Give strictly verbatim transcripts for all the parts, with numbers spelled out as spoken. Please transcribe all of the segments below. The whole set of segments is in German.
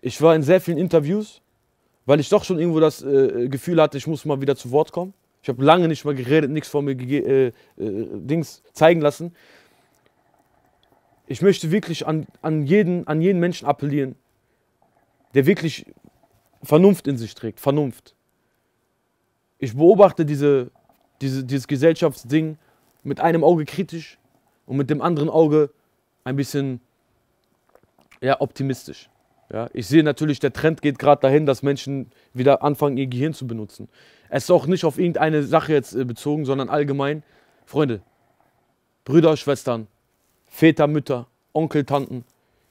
Ich war in sehr vielen Interviews, weil ich doch schon irgendwo das äh, Gefühl hatte, ich muss mal wieder zu Wort kommen. Ich habe lange nicht mehr geredet, nichts von mir äh, äh, Dings zeigen lassen. Ich möchte wirklich an, an, jeden, an jeden Menschen appellieren, der wirklich Vernunft in sich trägt. Vernunft. Ich beobachte diese, diese, dieses Gesellschaftsding mit einem Auge kritisch und mit dem anderen Auge ein bisschen ja, optimistisch. Ja, ich sehe natürlich, der Trend geht gerade dahin, dass Menschen wieder anfangen, ihr Gehirn zu benutzen. Es ist auch nicht auf irgendeine Sache jetzt äh, bezogen, sondern allgemein. Freunde, Brüder, Schwestern, Väter, Mütter, Onkel, Tanten.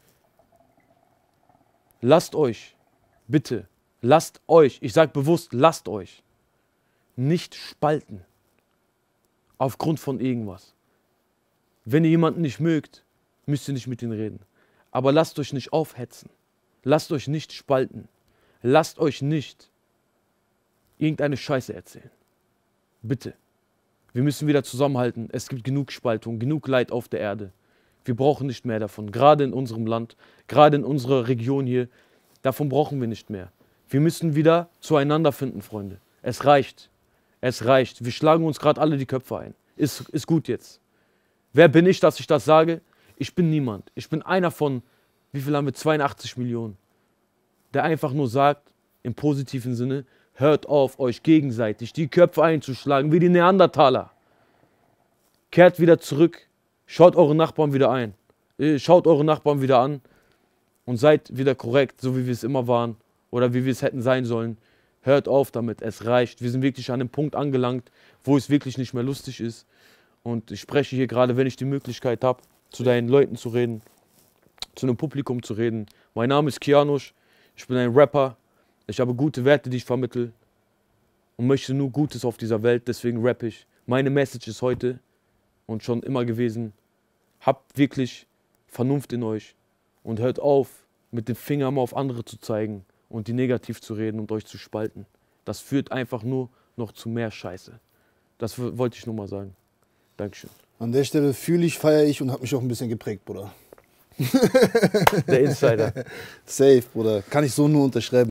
Lasst euch, bitte, lasst euch, ich sage bewusst, lasst euch nicht spalten aufgrund von irgendwas. Wenn ihr jemanden nicht mögt, müsst ihr nicht mit ihm reden. Aber lasst euch nicht aufhetzen. Lasst euch nicht spalten. Lasst euch nicht irgendeine Scheiße erzählen. Bitte. Wir müssen wieder zusammenhalten. Es gibt genug Spaltung, genug Leid auf der Erde. Wir brauchen nicht mehr davon. Gerade in unserem Land, gerade in unserer Region hier. Davon brauchen wir nicht mehr. Wir müssen wieder zueinander finden, Freunde. Es reicht. Es reicht. Wir schlagen uns gerade alle die Köpfe ein. Ist, ist gut jetzt. Wer bin ich, dass ich das sage? Ich bin niemand. Ich bin einer von, wie viel haben wir? zweiundachtzig Millionen. Der einfach nur sagt, im positiven Sinne, hört auf, euch gegenseitig die Köpfe einzuschlagen, wie die Neandertaler. Kehrt wieder zurück. Schaut eure Nachbarn wieder ein. Schaut eure Nachbarn wieder an. Und seid wieder korrekt, so wie wir es immer waren. Oder wie wir es hätten sein sollen. Hört auf damit, es reicht. Wir sind wirklich an einem Punkt angelangt, wo es wirklich nicht mehr lustig ist. Und ich spreche hier gerade, wenn ich die Möglichkeit habe, zu deinen Leuten zu reden, zu einem Publikum zu reden. Mein Name ist Kianush, ich bin ein Rapper, ich habe gute Werte, die ich vermittle und möchte nur Gutes auf dieser Welt, deswegen rappe ich. Meine Message ist heute und schon immer gewesen, habt wirklich Vernunft in euch und hört auf, mit dem Finger mal auf andere zu zeigen und die negativ zu reden und euch zu spalten. Das führt einfach nur noch zu mehr Scheiße. Das wollte ich nur mal sagen. Dankeschön. An der Stelle fühle ich, feiere ich und habe mich auch ein bisschen geprägt, Bruder. Der Insider. Safe, Bruder. Kann ich so nur unterschreiben.